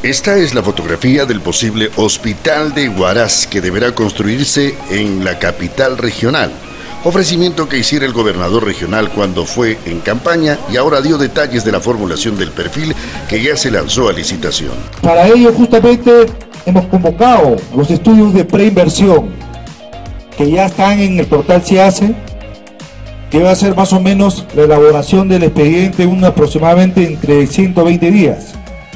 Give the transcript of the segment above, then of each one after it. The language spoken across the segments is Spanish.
Esta es la fotografía del posible hospital de Huaraz que deberá construirse en la capital regional. Ofrecimiento que hiciera el gobernador regional cuando fue en campaña y ahora dio detalles de la formulación del perfil que ya se lanzó a licitación. Para ello justamente hemos convocado los estudios de preinversión que ya están en el portal SIACE, que va a ser más o menos la elaboración del expediente aproximadamente entre 120 días.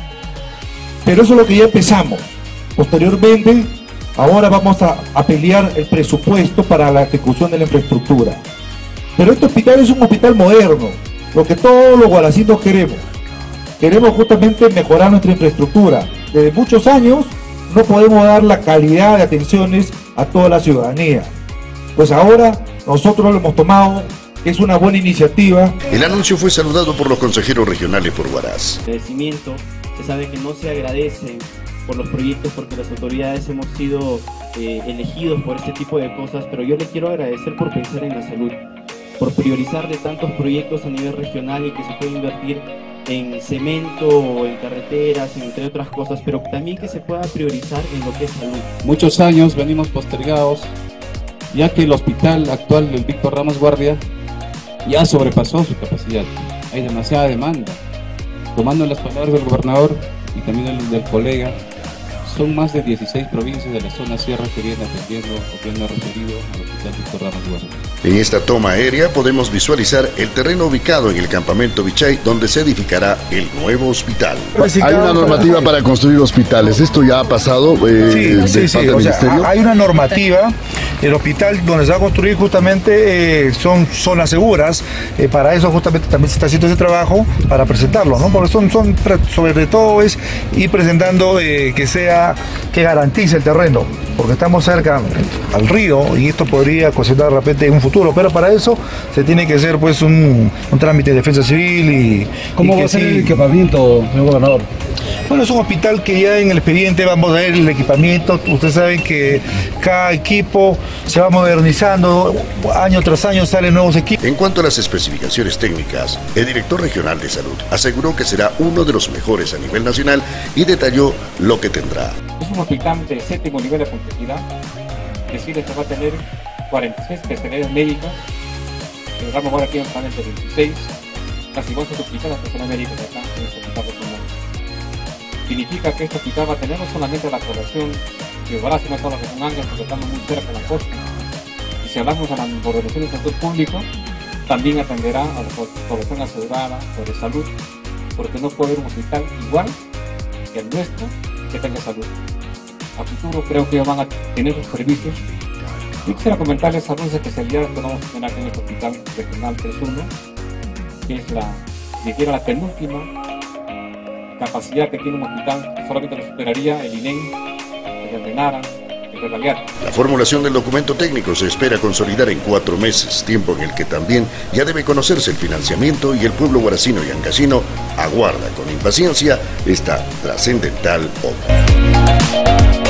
Pero eso es lo que ya empezamos. Posteriormente, ahora vamos a pelear el presupuesto para la ejecución de la infraestructura. Pero este hospital es un hospital moderno, lo que todos los guaracitos queremos. Queremos justamente mejorar nuestra infraestructura. Desde muchos años no podemos dar la calidad de atenciones a toda la ciudadanía. Pues ahora nosotros lo hemos tomado, es una buena iniciativa. El anuncio fue saludado por los consejeros regionales por Huaraz. Agradecimiento, se sabe que no se agradece por los proyectos porque las autoridades hemos sido elegidos por este tipo de cosas, pero yo le quiero agradecer por pensar en la salud, por priorizar de tantos proyectos a nivel regional y que se puede invertir en cemento, en carreteras, entre otras cosas, pero también que se pueda priorizar en lo que es salud. Muchos años venimos postergados, ya que el hospital actual del Víctor Ramos Guardia ya sobrepasó su capacidad. Hay demasiada demanda. Tomando las palabras del gobernador y también del colega, son más de 16 provincias de la zona sierra que vienen atendiendo o que han referido al hospital Víctor Ramos Guardia. En esta toma aérea podemos visualizar el terreno ubicado en el campamento Vichay, donde se edificará el nuevo hospital. Hay una normativa para construir hospitales. ¿Esto ya ha pasado? Sí. O sea, hay una normativa. El hospital donde se va a construir justamente son zonas seguras. Para eso justamente también se está haciendo ese trabajo para presentarlo, ¿no? Porque son sobre todo es ir presentando que garantice el terreno, porque estamos cerca al río y esto podría ocasionar de repente en un futuro, pero para eso se tiene que hacer pues un trámite de defensa civil. ¿Cómo va a ser el equipamiento, señor gobernador? Bueno, es un hospital que ya en el expediente vamos a ver el equipamiento. Ustedes saben que cada equipo se va modernizando, año tras año salen nuevos equipos. En cuanto a las especificaciones técnicas, el director regional de salud aseguró que será uno de los mejores a nivel nacional y detalló lo que tendrá. Es un hospital de 7º nivel de complejidad, es decir, que va a tener 46 especialidades médicas, el ramo ahora tiene solamente 26, casi vamos a duplicar las especialidades médicas de acá en este hospital regional. Significa que este hospital va a tener no solamente la población de Huaraz, sino toda la región Áncash, porque estamos muy cerca de la costa. Y si hablamos de la organización del sector público, también atenderá a la población asegurada sobre salud, porque no puede haber un hospital igual que el nuestro que tenga salud. A futuro creo que van a tener sus servicios. Yo quisiera comentarles algunas especialidades que vamos a tener aquí en este hospital regional 31, que es la penúltima capacidad que tiene un hospital, solamente lo superaría el INEM, el de Nara, el de Balear. La formulación del documento técnico se espera consolidar en 4 meses, tiempo en el que también ya debe conocerse el financiamiento y el pueblo huaracino y ancashino aguarda con impaciencia esta trascendental obra.